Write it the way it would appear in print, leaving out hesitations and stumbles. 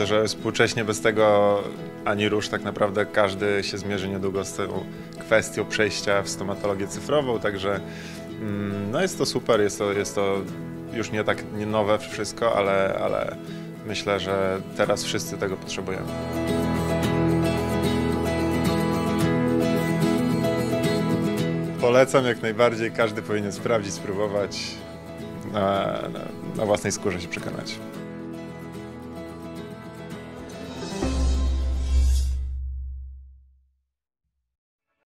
Myślę, że współcześnie bez tego ani rusz. Tak naprawdę każdy się zmierzy niedługo z tą kwestią przejścia w stomatologię cyfrową, także no jest to super, jest to już nie nowe wszystko, ale myślę, że teraz wszyscy tego potrzebujemy. Polecam jak najbardziej, każdy powinien sprawdzić, spróbować, na własnej skórze się przekonać.